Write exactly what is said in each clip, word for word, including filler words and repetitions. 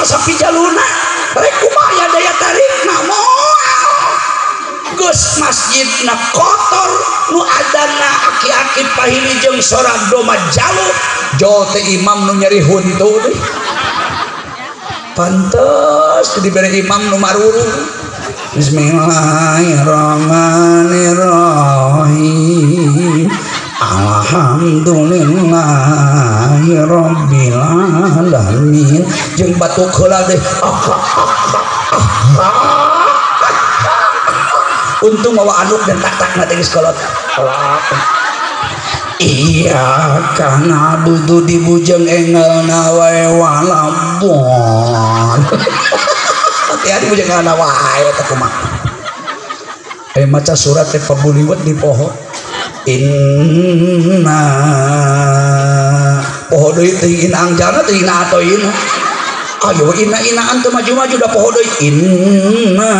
salah sapi jaluna rek kumaha daya tarik namun geus masjidna kotor nu adana aki-aki pahili jeung sorang doma jalu jo teh imam nu nyeri huntu deui pantes dibere imam nu maruru bismillahirrahmanirrahim alhamdulillahi rabbil alamin jeung batuk heula deui untung bawa anuk dan tak-tak nanti sekolot iya karena butuh dibujeng engel nawae walabon hati-hati bujeng engel nawae tekumah eh maca surat teh pabuliwet di pohon inna pohon deui teh inang jana teh ina atau ina ayo ina inaan teh maju-maju da pohon deui inna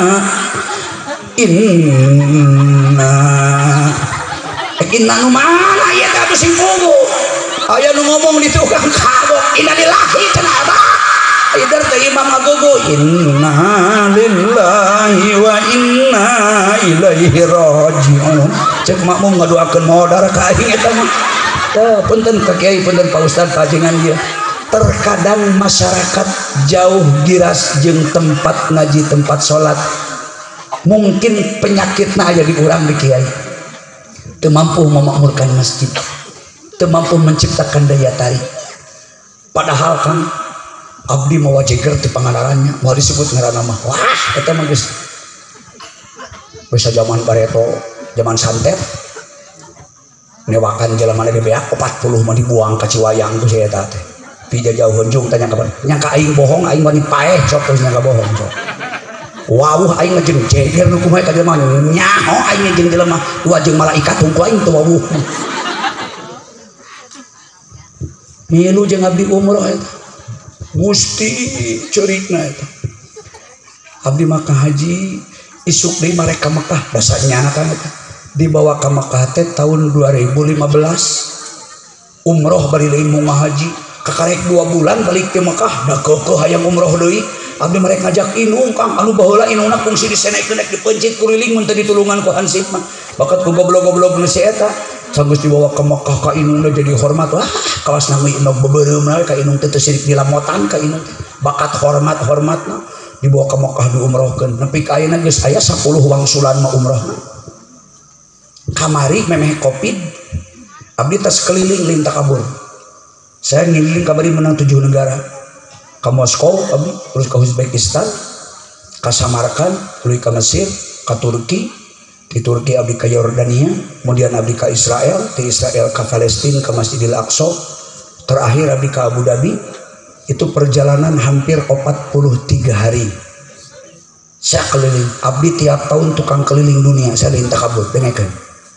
inna inna nu mana ya teh atuh sing pugu aya nu ngomong di tukang kagok inna lillahi cenah abah idar teh imam agogo inna lillahi wa inna ilaihi rajiun cek makmum ngadoakeun modar ka aing eta mah teh punten ka kiai punten Pak Ustad pajengan dia terkadang masyarakat jauh giras jeung tempat ngaji tempat salat mungkin penyakitnya aja di urang di kiai teu mampu memakmurkan masjid teu mampu menciptakan daya tarik padahal kan abdi mawa jeger ti pangadarannya mau disebut ngaranna mah wah eta mah geus bisa zaman bareto zaman santet newakan jelema di beak empat puluh mah dibuang ka Ciwayang tuh saya eta teh pija jauh hunjung tanya kapan nyangka aing bohong aing mah paeh sok terus nyangka bohong sok wawuh aing jeung jeger nu kumaha ka jelema nyaho aing jeung jelema dua jeung malaikat hungku aing teu wawuh milu jeung abdi umroh eta gusti ceurigna eta abdi mah ka haji isuk deui marek ka Mekah dasarnya kan eta dibawa ka Mekah teh tahun dua ribu lima belas umroh bari lain mau haji kakarek dua bulan balik ke Mekah da keukeuh hayang umroh deui abdi mereka ngajak inung kang anu baheula inungna fungsi disenekeun nek dipencit kuriling mun teu ditulungan ku hansip mah bakat ku goblok-goblok nu si eta sanggeus dibawa ka Mekah ka inungna jadi hormat wah kawas nami inung beubeureuh mah ka inung teh teu sirik dilamotan ka inung bakat hormat-hormatna dibawa ka Mekah diumrohkeun nepi ka ayeuna geus aya sepuluh wangsulan mah umrohna kamari memeh covid abdi tas keliling lintah kabur saya ngililing kabari menang tujuh negara ke Moskow abdi terus ke Uzbekistan ke Samarkand terus ke Mesir ke Turki di Turki abdi ke Yordania kemudian abdi ke Israel di Israel ke Palestina ke Masjidil Aqsa terakhir abdi ke Abu Dhabi itu perjalanan hampir empat puluh tiga hari saya keliling abdi tiap tahun tukang keliling dunia saya lintah kabur dengekeun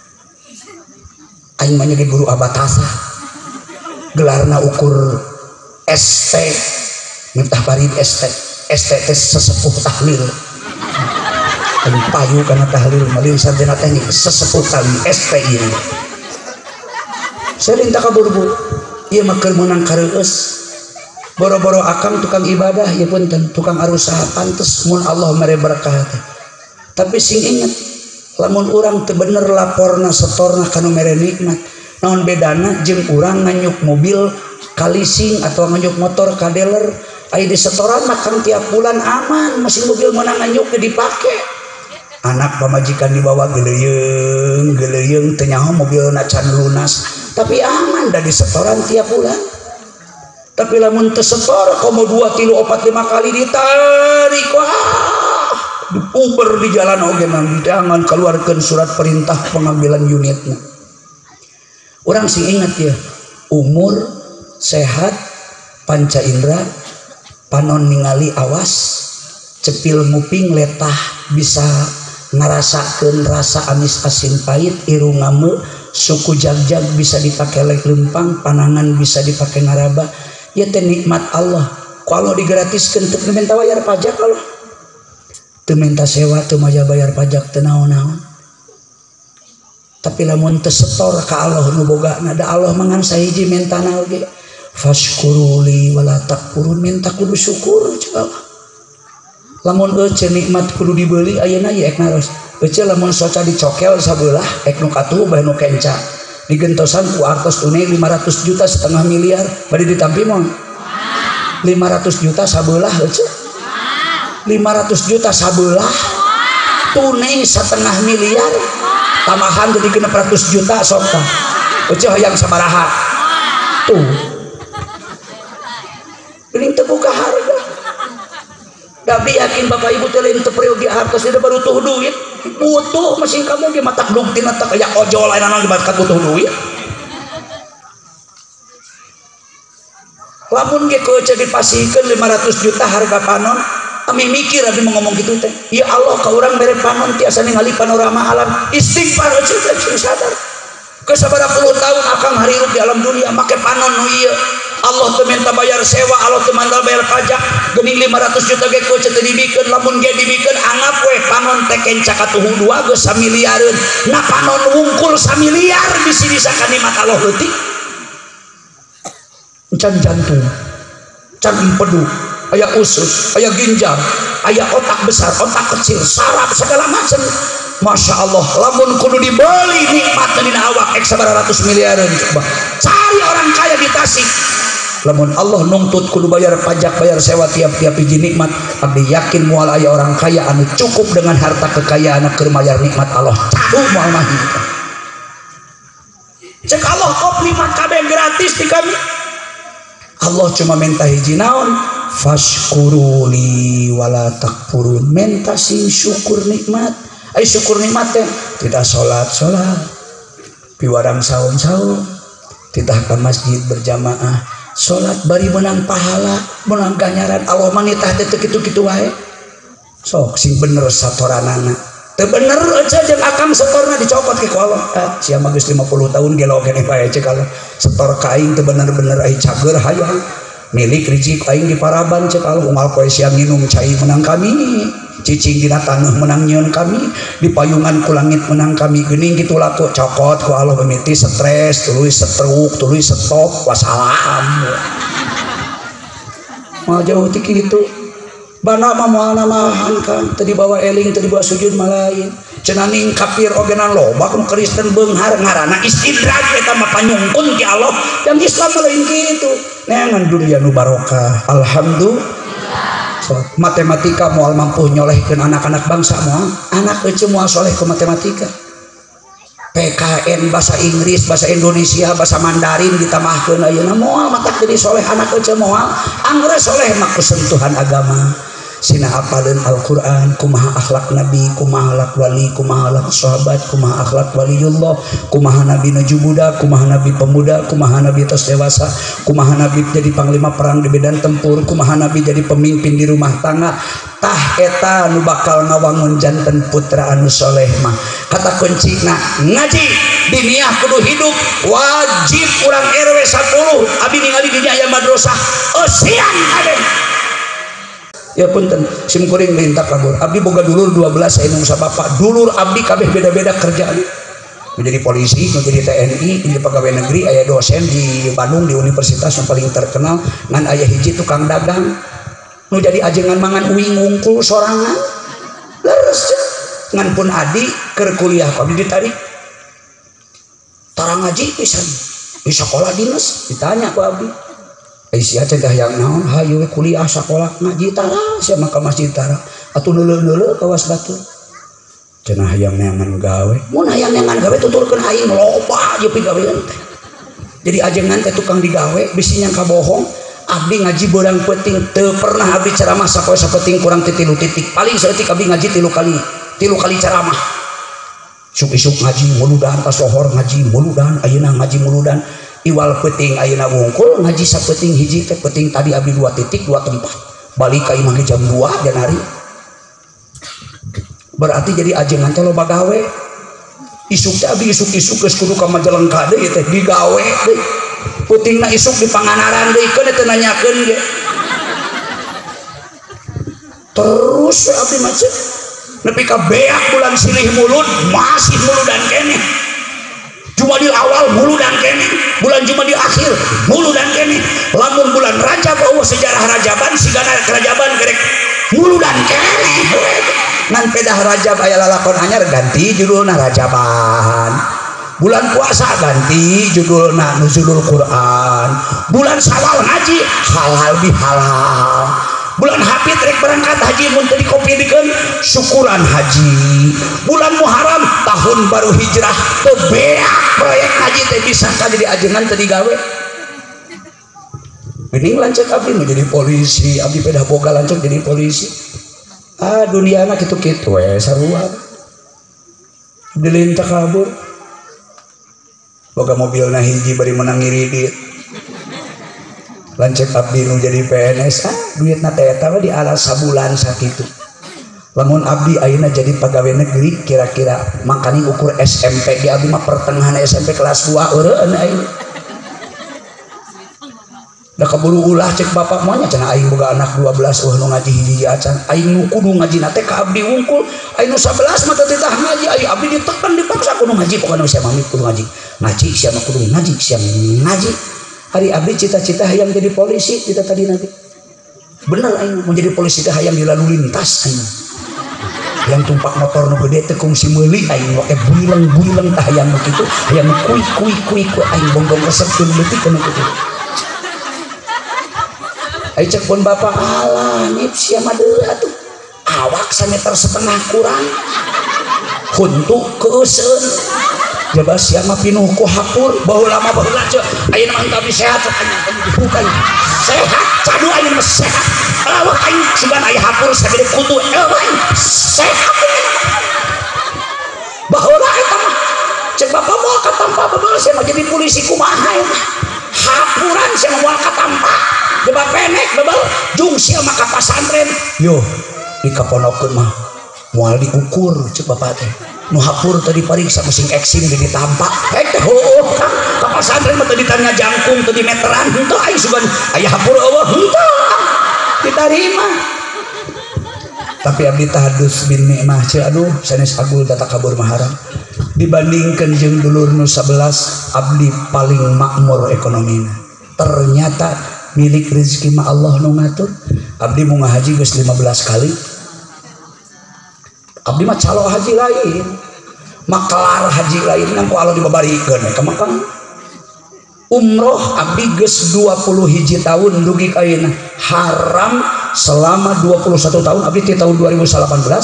aing mah jadi guru abatasa gelarna ukur S T Miftah Farid S T S T teh sesepuh tahlil anu payu kana tahlil malin sarjana teknik sesepuh tahlil S T ini saya lintah kabur bu ieu mah keur meunang kareueus boro-boro akang tukang ibadah ya punten tukang arusaha pantes mun Allah mere berkah teh tapi sing inget lamun urang teu bener laporna setorna kanu mere nikmat naon bedana jeung urang nganyuk mobil ka leasing atau nganyuk motor ka dealer aya di setoran mah kang tiap bulan aman mesin mobil meunang nganyuk teu dipake anak pamajikan dibawa geuleyeung geuleyeung teu nyaho mobilna can lunas tapi aman da di setoran tiap bulan tapi lamun teu setor komo dua tilu opat lima kali ditarik wah dipuber di jalan oge mah jangan keluarkeun surat perintah pengambilan unitna urang sing ingat ya umur sehat panca indera panon ningali awas cepil nguping letah bisa ngarasakeun rasa amis asin pahit irung ngame suku jagjag bisa dipakai lek lempang panangan bisa dipakai ngaraba ya teh nikmat Allah kalau digratiskeun teu minta bayar pajak Allah teu minta sewa teu maja bayar pajak teu naon-naon tapi lamun teu setor ka Allah nu bogana da Allah mangan sahiji mentana oge fashkuruli wala takfurun, minta kudu syukur cekal. Lamun euceun nikmat kudu dibeli ayeuna ye ek naros. Euceun lamun soca dicokel sabelah ek nu katuh bae nu kenca. Digentosan ku artos tunai lima ratus juta setengah miliar bade ditampi moal. lima ratus juta sabelah euceun. lima ratus juta sabelah. Tunai setengah miliar. Tambahan jadi genep ratus juta sok tah. Euceun hayang sabaraha? Tuh. Geuning teu boga harga. Tapi yakin Bapak Ibu teh lain teu periogi hartos dia baru tuh duit. Butuh mesin kamu ge matak dugtina teh aya ojol lain anu dibakat butuh duit. Lamun ge keuceuk dipasihkeun lima ratus juta harga panon, ami mikir abi ngomong kitu teh. Ya Allah ka urang mere panon tiasa ningali panorama alam. Istighfar euceun teh sadar. Geus sabaraha puluh tahun akang harirup di alam dunia make panon nu ieu. Allah teu minta bayar sewa, Allah teu minta bayar pajak. Geuning lima ratus juta ge keuceuk teu dibikeun, lamun ge dibikeun anggap we panon teh kenca katuhu dua geus samiliareun. Nah panon wungkul samiliar bisi bisa ka nikmat Allah leutik. Can jantung, can empedu, aya usus, aya ginjal, aya otak besar, otak kecil, saraf segala macam. Masya Allah, lamun kudu dibeli nikmat dina awak ek sabaraha ratus miliareun coba. Cari orang kaya di Tasik. Lamun Allah nuntut kudu bayar pajak, bayar sewa tiap-tiap hiji nikmat, abdi yakin moal aya orang kaya anu cukup dengan harta kekayaan keur mayar nikmat Allah. Caduh moal mah hidup. Cek Allah kop nikmat kabeh gratis di kami. Allah cuma minta hiji naon? Fashkuruli wala takfurun. Minta sing syukur nikmat. Ai syukur nikmat teh tidak salat salat, piwarang saum saum, tidak ke masjid berjamaah, salat bari menang pahala, menang ganjaran Allah mah nitah teh teu kitu-kitu wae. Sok sing bener satoranana. Teu bener aja jeung akang setorna dicopot ke ku Allah. Ah, sia mah geus lima puluh tahun gelo keneh bae cek Allah. Setor ka aing teu bener-bener ai cager hayang. Milik rizki aing di Paraban cek Allah, unggal poe siang nginum cai menang kami. Cicing dina taneuh menang nyieun kami, di payungan ku langit menang kami. Geuning kitu laku cokot ku Allah mimiti stres, tuluy stroke, tuluy stop, wassalam. Moal jauh ti kitu. Bana mah moal namahan kan, teu dibawa eling, teu dibawa sujud malain. Cenah kafir ogenan loba nu Kristen beunghar ngaranna istidraj eta mah panyungkun ti Allah. Dan Islam lain kitu. Neangan dunia nu barokah. Alhamdulillah. So, matematika moal mampu nyolehkeun anak-anak bangsa moal, anak euceum moal soleh ke matematika. P K N bahasa Inggris, bahasa Indonesia, bahasa Mandarin ditambahkeun ayeuna moal matak jadi soleh anak euceum moal, anggeus soleh mah ku sentuhan agama. Sina apaleun Al-Qur'an, kumaha akhlak Nabi, kumaha akhlak wali, kumaha akhlak sahabat, kumaha akhlak waliullah, kumaha Nabi nuju budak, kumaha Nabi pemuda, kumaha Nabi tos dewasa, kumaha Nabi jadi panglima perang di medan tempur, kumaha Nabi jadi pemimpin di rumah tangga. Tah eta nu bakal ngawangun janten putra anu soleh mah. Kata kuncina ngaji diniah kudu hidup wajib urang R W sepuluh abi ningali di aya madrasah eusian ade. Ya punten sim kuring minta kabur. Abdi boga dulur dua belas aya nu sabapak. Dulur abdi kabeh beda-beda kerjaan. Menjadi polisi, menjadi T N I, menjadi pegawai negeri, aya dosen di Bandung di universitas yang paling terkenal, ngan aya hiji tukang dagang. Nu jadi ajengan mangan uing ngungkul sorangan. Leres ngan pun adi keur kuliah abdi ditarik. Tara ngaji pisan. Di sekolah dinas ditanya ku abdi. Aisyah cegah yang naon hayu kuliah sekolah ngaji tara sia maka masjid tara atuh neuleuh-neuleuh kawas batu cenah hayang neangan gawe mun hayang neangan gawe tuturkeun aing loba jeung pigawean teh jadi ajengan teh tukang digawe bisi nyangka bohong abdi ngaji beurang peuting teu pernah abdi ceramah sapoe sapeting kurang ti tilu titik paling saeutik abdi ngaji tilu kali tilu kali ceramah isuk-isuk ngaji muludan pas lohor ngaji muludan ayeuna ngaji muludan iwal peting ayeuna wungkul ngaji sapeting hiji teh peting tadi abdi dua titik dua tempat balik ka imah jam dua dan hari berarti jadi ajengan teh loba gawe isuk teh abdi isuk-isuk geus kudu ka Majalengka deui teh digawe deui putingna isuk di Panganaran deui keun teh nanyakeun ge terus abdi macet nepi ka beak bulan silih mulut masih muludan keneh Jumadil awal muludan keneh bulan Jumat di akhir mulu dan kene lamun bulan Rajab eueuh sejarah Rajaban sigana Rajaban gerek mulu dan kene ngan pedah Rajab aya lalakon anyar ganti judulna Rajaban. Bulan puasa ganti judulna Nuzulul Quran. Bulan Syawal ngaji halal bihalal. Bulan Hafid rek berangkat haji mun teu dikopieun syukuran haji. Bulan Muharram tahun baru hijrah teu beak proyek haji teh bisa ka jadi ajengan teu digawe. Geuning lanceuk abdi menjadi polisi, abdi pedah boga lanceuk jadi polisi. Ah dunia mah kitu-kitu we sarua. Abdi lintah kabur. Boga mobilna hiji bari menang ngiridit. Lanceuk abdi nu jadi P N S ah duitna teh eta di alas sabulan sakitu. Lamun abdi ayeuna jadi pegawai negeri kira-kira makani ukur S M P ge abdi mah pertengahan S M P kelas dua eureun ayeuna. Da kaburu ulah cek bapak moanya cenah aing boga anak dua belas eueuh nu ngaji hiji acan aing nu kudu ngajina teh ka abdi wungkul aing nu sebelas mah teu titah ngaji aing abdi ditekan dipaksa kudu ngaji pokona sia mami kudu ngaji ngaji sia mah kudu ngaji sia ngaji hari abdi cita-cita hayang jadi polisi kita tadi nanti bener aing mau jadi polisi teh hayang di lalu lintas aing yang tumpak motor nu gede teh kungsi meuli aing we buileng-buileng tah hayang nu kitu hayang kuy kuy kuy kuy aing bonggong resep teu leutik kana kitu. Ayo cek pun bapak alah nip sia mah deui atuh awak sameter setengah kurang huntu keuseun jaba sia mah pinuh ku hapur baheula mah baheula ceuk ayeuna mah henteu sehat sok anya bukan sehat cadu ayeuna mah sehat awak aing sugan aya hapur sagede kutu eueuh sehat baheula eta mah cek bapak moal ka Tampa babeul sia mah jadi polisi kumaha hapuran sia mah moal ka Tampa coba penek bebel jung sia maka pasantren yo dikaponokeun mah moal diukur cek bapak teh nu hapur tadi pariksa mesin eksim di Tampa hek teh heueuh ka ka pasantren mah teu ditanya jangkung teu di meteran henteu aing sugan aya hapur eueuh henteu ditarima tapi abdi tahadus bin nikmah ceuk aduh sanes agul data kabur maharam dibandingkeun jeung dulur nu sabelas abdi paling makmur ekonomina ternyata milik rezeki mah Allah nu ngatur abdi mau ngahaji geus lima belas kali abdi mah calo haji lain makelar haji lain nang ku Allah dibabarikeun ka makang umroh abdi geus dua puluh hiji tahun dugi ka ayeuna haram selama dua puluh satu tahun abdi ti tahun dua ribu delapan belas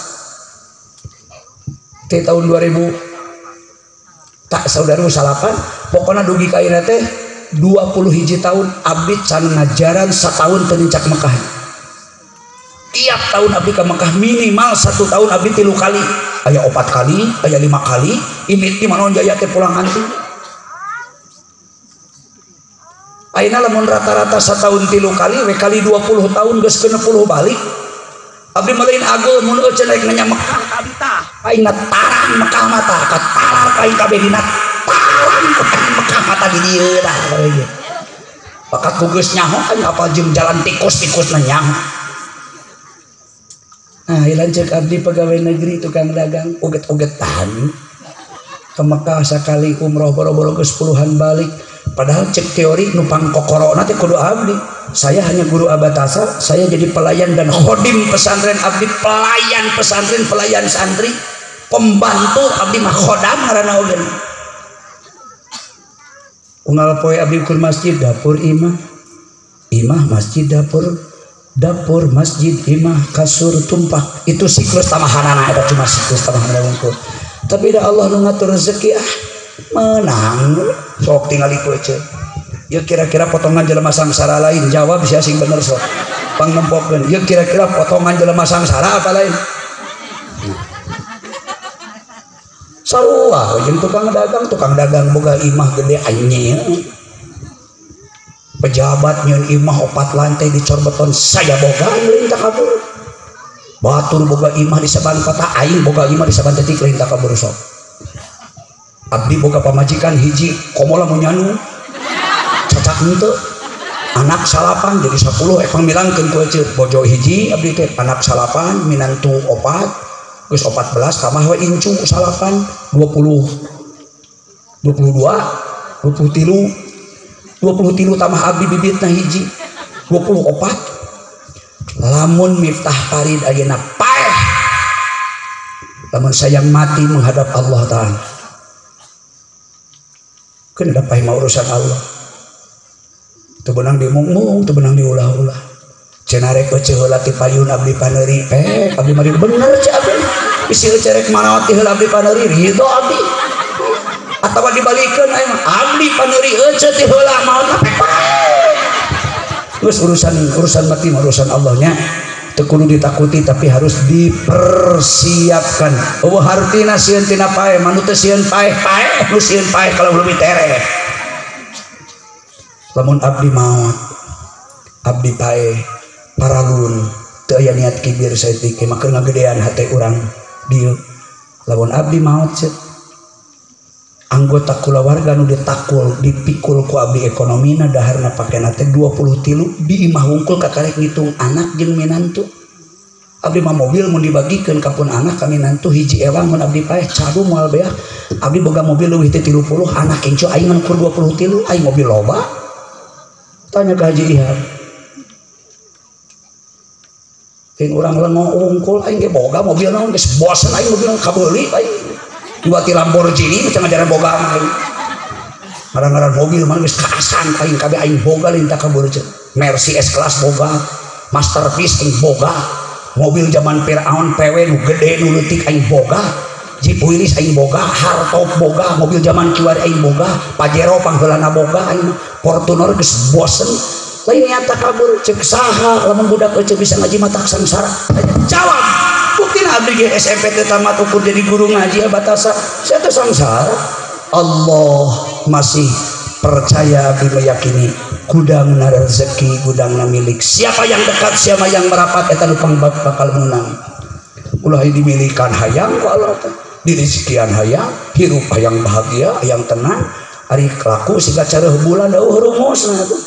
ti tahun dua ribu tak saudara salapan pokona dugi ka ayeuna teh dua puluh hiji tahun abdi can ngajaran satahun teu nincak Mekah tiap tahun abdi ka Mekah minimal satu tahun abdi tilu kali aya opat kali aya lima kali imit di manaon jaya teh pulang hantu ayeuna lamun rata-rata satahun tilu kali we kali dua puluh tahun geus genep puluh balik abdi mah lain agel mun eueuh cenah nya Mekah ka abdi tah aing tarang Mekah mata ka talar ka aing kabeh dina Mekah mata di dieu dah bakat ku geus nyaho aing apal jeung jalan tikus-tikusna nyaho nah lanceuk abdi pegawai negeri tukang dagang uget-ugetan ke Mekah sakali umroh boro-boro geus puluhan balik padahal cek teori numpang kokorona teh kudu abdi saya hanya guru abatasa saya jadi pelayan dan khodim pesantren abdi pelayan pesantren pelayan santri pembantu abdi mah khodam ngaranna oge unggal poe abdi ukur masjid dapur imah imah masjid dapur dapur masjid imah kasur tumpak itu siklus tamahanana eta cuma siklus tamahanana wungkul tapi da Allah nu ngatur rezeki ah menang sok tingali ku ceuk ya kira-kira potongan jelema sangsara lain jawab sia sing bener sok pangnempokkeun ya kira-kira potongan jelema sangsara apa lain sarua jeung tukang dagang tukang dagang boga imah gede anyel pejabat nyeun imah opat lantai dicor beton saya boga lintah kabur batur boga imah di saban kota aing boga imah di saban titik lintah kabur sok abdi boga pamajikan hiji komola munyanu cacak henteu anak salapan jadi sepuluh epang milangkeun ku ceuk bojo hiji abdi teh anak salapan minantu opat geus empat belas tambah we incu salapan dua puluh dua puluh dua dua puluh tilu dua puluh tilu tambah abdi bibitna hiji dua puluh opat. Lamun Miftah Farid ayeuna paeh, lamun sayang mati menghadap Allah Ta'ala, kan ada paeh mah urusan Allah. Teu beunang dimung-mung, teu beunang diulah-ulah. Cenarek eueuh heula ti payun abdi paneuri, pek abdi mari bener cek abdi. Bisi cerek manaot ti heula abdi paneuri, ridho abdi. Atawa dibalikeun aya mah abdi paneuri eueuh ti heula maot pek. Terus urusan urusan mati urusan Allahnya teu kudu ditakuti tapi harus dipersiapkan. Eueuh hartina sieun tina paeh, manu teu sieun paeh paeh, nu sieun paeh kalau leuwih tereh. Lamun abdi maot, abdi paeh, paralun, teu aya niat kibir saeutik mah keur ngagedean hate urang dieu. Lamun abdi maot ceuk, anggota kulawarga nu ditakul dipikul ku abdi ekonomina daharna pakena teh dua puluh tilu di imah wungkul kakarek ngitung anak jeung minantu. Abdi mah mobil mun dibagikeun ka pun anak ka minantu hiji ewang mun abdi paeh cadu moal beak. Abdi boga mobil leuwih ti tilu puluh anak kenco aing mah ukur dua puluh tilu aing mobil loba. Tanya ke Haji Ihab. Keun urang lengo wungkul aing ge boga mobil naon geus bosen aing mobil kabeuli aing. Diwati Lamborghini macam ngajaran boga aing. Ngaran-ngaran mobil mah geus kaasan aing kabeh aing boga lintah ka beureuceun. Mercy S-Class boga, Masterpiece aing boga. Mobil zaman Firaun P W nu gede nu leutik aing boga. Jeep Willys aing boga, Hardtop boga, mobil zaman kiwari aing boga, Pajero pangheulana boga aing. Fortuner geus bosen. Lain nyata kabur ceuk saha lamun budak eueuh bisa ngaji mata samsara. Jawab. Buktina abdi ge S M P teh tamat ukur jadi guru ngaji batasa sia teh samsara. Allah masih percaya abdi meyakini gudangna rezeki gudangna milik siapa yang dekat siapa yang merapat eta nu bakal menang. Ulah dimilikan hayang ku Allah teh dirizikian hayang hirup hayang bahagia hayang tenang ari laku siga careuh bulan dauh rumusna tuh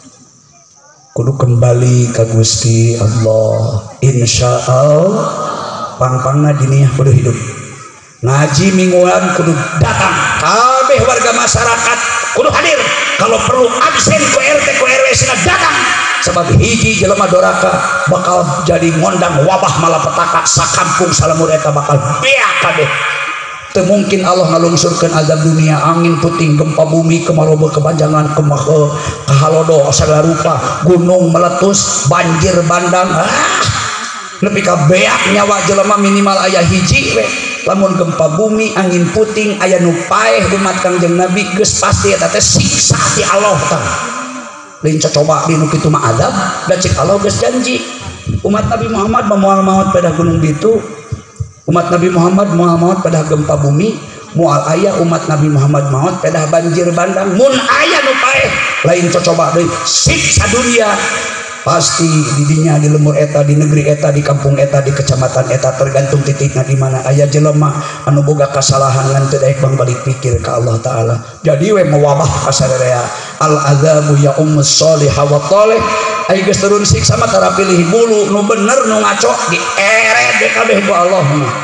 kudu kembali ka Gusti Allah insyaallah. Pang-pangna diniyah kudu hidup ngaji mingguan kudu datang kabeh warga masyarakat kudu hadir kalau perlu absen ku R T ku R W sina datang sebab hiji jelema doraka bakal jadi ngondang wabah malapetaka sakampung salamur eta bakal beak kabeh. Teu mungkin Allah ngalungsurkeun azab dunia angin puting gempa bumi kemaroba kepanjangan kemah kahalodo segala rupa gunung meletus banjir bandang ah nepi ka beak nyawa jelema minimal aya hiji we. Lamun gempa bumi angin puting aya nu paeh umat Kangjeng Nabi geus pasti eta teh siksa ti Allah Taala. Lain coba di nu kitu mah adab da cek Allah geus janji umat Nabi Muhammad moal maot pada gunung Bitu, umat Nabi Muhammad moal maot pada gempa bumi, moal aya umat Nabi Muhammad maot pada banjir bandang. Mun aya nu paeh lain coba deui siksa dunia pasti didinya di lemur eta di negeri eta di kampung eta di kecamatan eta tergantung titiknya di mana aya jelema anu boga kasalahan ngan teu daek bang balik pikir ka Allah Taala. Jadi we mewabah kasararea al adzabu ya ummus sholihah wa thalih ai geus turun siksa mah tara pilih bulu nu bener nu ngaco dieret deh kabeh ku Allah.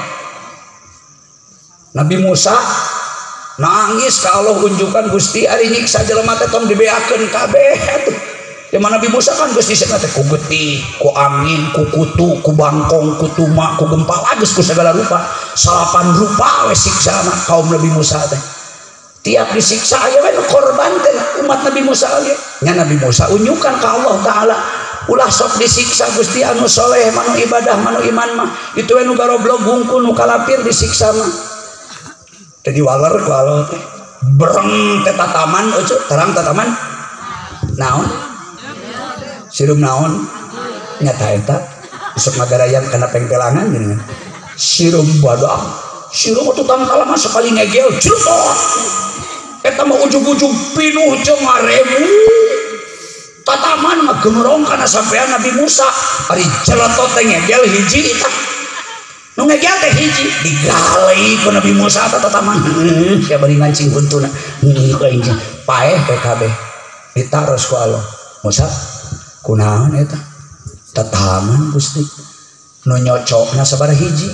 Nabi Musa nangis ka Allah unjukan Gusti ari nyiksa jelema teh tong dibeakeun kabeh atuh. Yang Nabi Musa kan geus disiksa teh ku getih, ku angin, ku kutu, ku bangkong, ku tuma, ku gempa, geus ku segala rupa. Salapan rupa we siksana kaum Nabi Musa teh. Tiap disiksa aya we korban teh umat Nabi Musa ge. Nya Nabi Musa unyukan ka Allah Taala. Ulah sok disiksa Gusti anu soleh, manu ibadah, manu iman mah. Itu we nu garoblok gungkul nu kalapir disiksa mah. Jadi waler ku Allah teh. Bereng teh tataman eueuh, terang tataman. Naon? Sirum naon nyata eta sok magarayan kana pengpelangan geuningan sirum badak sirum tukang kalah sekali ngegel jrot eta mah ujug-ujug pinuh jeung ngarebu tataman mah gemerong kana sampean Nabi Musa ari jeletot teh ngegel hiji eta nu ngegel teh hiji digali ku Nabi Musa eta tataman sia bari ngancing huntuna paeh teh kabeh ditaros ku Allah. Musa kunaon eta tataman Gusti nu nyocokna sabaraha hiji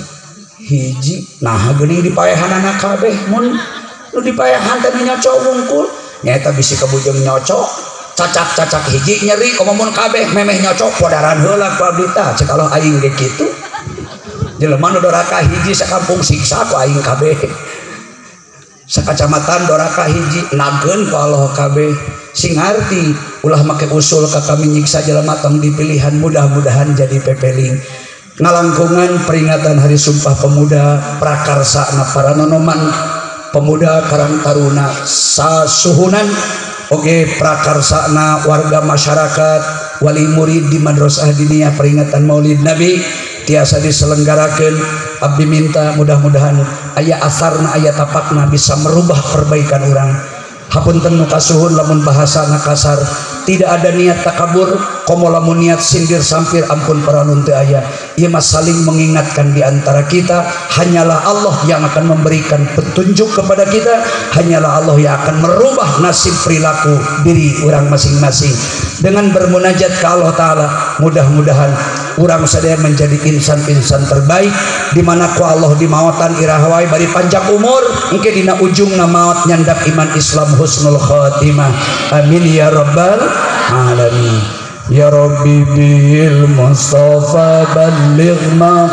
hiji nah geuning dipaehanana kabeh mun nu dipaehan teh nyocok wungkul nyata bisi kabujeng nyocok cacak-cacak hiji nyeri komamun kabeh memeh nyocok podaran heula ku abdi tah cek Allah aing ge kitu jelema nu doraka hiji sakampung siksa ku aing kabeh sakacamatan doraka hiji nageun ku Allah kabeh sing ngarti ulah make usul ka kami nyiksa jelema tong dipilihan mudah-mudahan jadi pepeling ngalangkungan peringatan Hari Sumpah Pemuda prakarsana para nonoman pemuda Karang Taruna sasuhunan oge prakarsana warga masyarakat wali murid di Madrasah Diniyah peringatan Maulid Nabi tiasa diselenggarakeun abdi minta mudah-mudahan aya asarna aya tapakna bisa merubah perbaikan orang hapunten nu kasuhun lamun bahasana kasar tidak ada niat takabur komo lamun niat sindir sampir ampun para nun teu aya ieu mah saling mengingatkan di antara kita hanyalah Allah yang akan memberikan petunjuk kepada kita hanyalah Allah yang akan merubah nasib perilaku diri orang masing-masing dengan bermunajat ke Allah Ta'ala mudah-mudahan urang sadaya menjadi insan-insan terbaik di mana ku Allah di mawatan irahwai bari panjang umur engke dina ujungna maot nyandak iman Islam husnul khatimah amin ya rabbal alamin ya rabbi bil mustafa balligh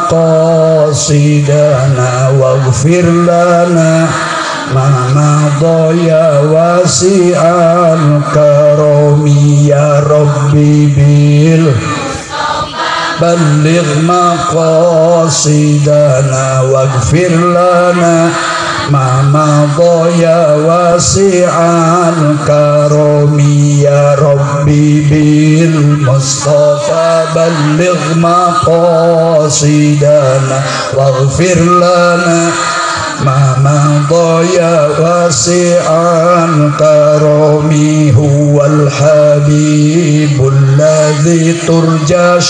maqasidana waghfir lana ma madha ya wasi'al karami ya rabbi bil balligh maqasidana waghfir lana ma madha ya wasi'al karami ya rabbi bil mustafa balligh maqasidana waghfir lana ma madha ya wasi'al karami huwal habibul ladzi turja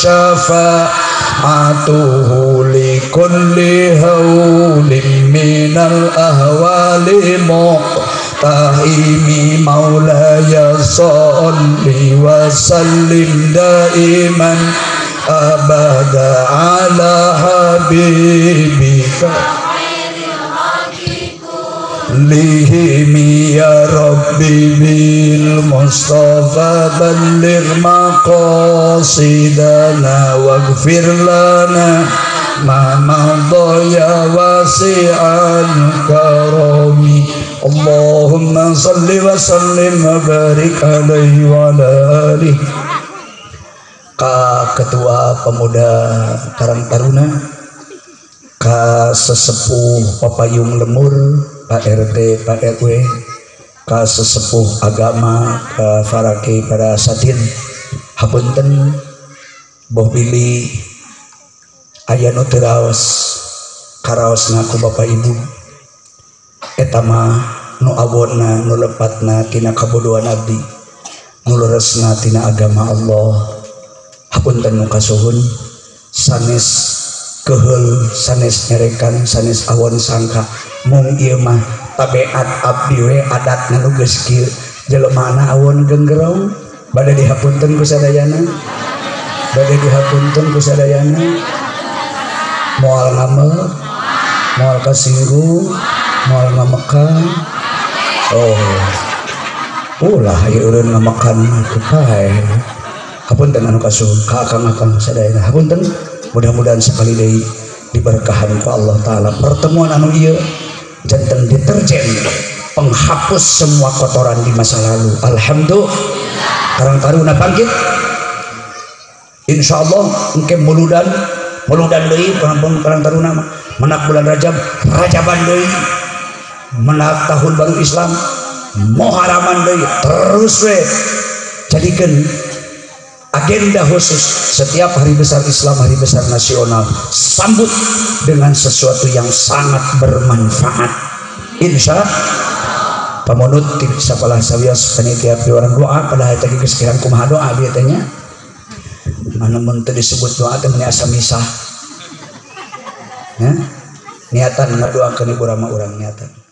syafa'atuhu li kulli hawlin minal ahwali muqtahimi maulaya salli wa sallim daiman abada ala habibika lihimi ya rabbi bil mustafa balligh maqasidana waghfir lana ma madha ya wasi'al karami Allahumma salli wa sallim wa barik alaihi wa ala alihi. Ka ketua pemuda Karang Taruna, ka sesepuh papayung lemur Pak R T, Pak R W, ka sesepuh agama, ka faraki pada satin hapunten boh pilih aya nu teu raos karaosna ku Bapak Ibu eta mah nu awonna nu lepatna tina kabodohan abdi nu leresna tina agama Allah hapunten nu kasuhun sanes keheul sanes nyerekan sanes awon sangka mung ieu mah tabeat abdi we adatna nu geus kieu jelemana awon genggerong bade dihapunten ku sadayana bade dihapunten ku sadayana moal ngamel moal kasinggung moal ngamekan oh ulah ieu urang ngamekan ku kae hapunten anu kasuhun ka akang-akang sadayana hapunten mudah-mudahan sekali deui diberkahan ku Allah Ta'ala pertemuan anu ieu janten deterjen penghapus semua kotoran di masa lalu. Alhamdulillah Karang Taruna bangkit insyaallah engke muludan muludan deui pun Karang Taruna menak bulan Rajab Rajaban deui menak tahun baru Islam Muharraman deui terus we jadikeun agenda khusus setiap hari besar Islam, hari besar nasional sambut dengan sesuatu yang sangat bermanfaat insya pamunut sapalah sawios panitia piurang doa pada hari tadi kesekian kumaha doa dia tanya mana mun teu disebut doa teh meni asa misah ya niatan ngadoakeun ibu rama urang niatan